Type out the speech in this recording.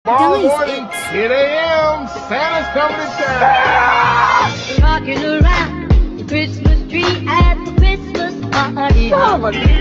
Tomorrow morning, 10 a.m., Santa's coming to town. Rocking around the Christmas tree at the Christmas party.